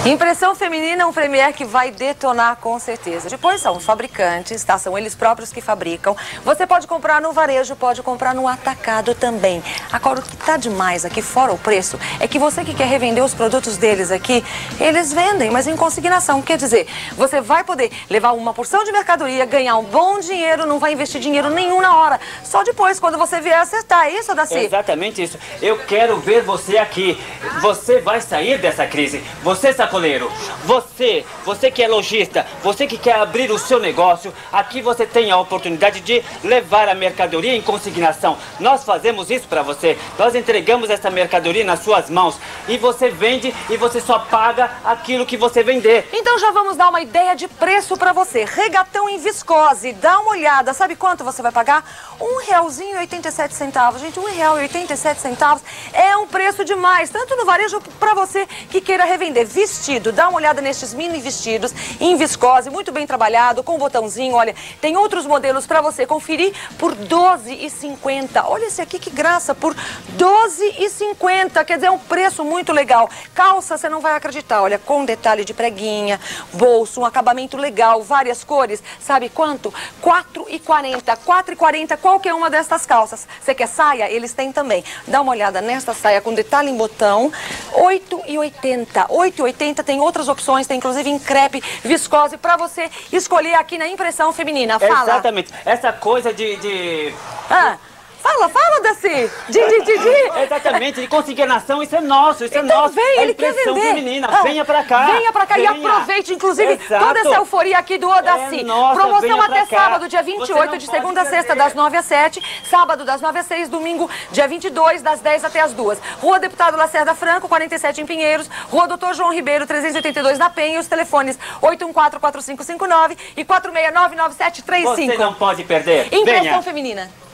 Impressão feminina é um premier que vai detonar com certeza. Depois são os fabricantes, tá? São eles próprios que fabricam. Você pode comprar no varejo, pode comprar no atacado também. Agora, o que tá demais aqui, fora o preço, é que você que quer revender os produtos deles aqui, eles vendem, mas em consignação. Quer dizer, você vai poder levar uma porção de mercadoria, ganhar um bom dinheiro, não vai investir dinheiro nenhum na hora. Só depois, quando você vier acertar. É isso, Daci? É exatamente isso. Eu quero ver você aqui. Você vai sair dessa crise. Você, sacoleiro, você que é lojista, você que quer abrir o seu negócio, aqui você tem a oportunidade de levar a mercadoria em consignação. Nós fazemos isso para você. Nós entregamos essa mercadoria nas suas mãos e você vende e você só paga aquilo que você vender. Então já vamos dar uma ideia de preço para você. Regatão em viscose, dá uma olhada. Sabe quanto você vai pagar? R$1,87. Gente, R$1,87 é um preço demais, tanto no varejo para você que queira revender. Vestido, dá uma olhada nestes mini vestidos em viscose, muito bem trabalhado, com botãozinho. Olha, tem outros modelos para você conferir por R$12,50. Olha esse aqui, que graça, por R$12,50. Quer dizer, é um preço muito legal. Calça, você não vai acreditar, olha, com detalhe de preguinha, bolso, um acabamento legal, várias cores. Sabe quanto? R$4,40. R$4,40 qualquer uma destas calças. Você quer saia? Eles têm também. Dá uma olhada nesta saia com detalhe em botão, R$8,80. R$8,80, tem outras opções, tem inclusive em crepe, viscose, pra você escolher aqui na Impressão Feminina. Fala. Exatamente. Essa coisa de... Fala, Daci. Exatamente, de consignação, isso é nosso, isso então, é nosso. Vem, ele quer Impressão vender. Feminina, venha pra cá. Venha pra cá venha. E aproveite, inclusive, Exato. toda essa euforia aqui do Odaci. Promoção até sábado, dia 28, de segunda a sexta, das 9 às 7. Sábado, das 9 às 6. Domingo, dia 22, das 10 até as 2. Rua Deputado Lacerda Franco, 47 em Pinheiros. Rua Doutor João Ribeiro, 382 na Penha. E os telefones 814-4559 e 4699735. Você não pode perder. Impressão Venha. Feminina.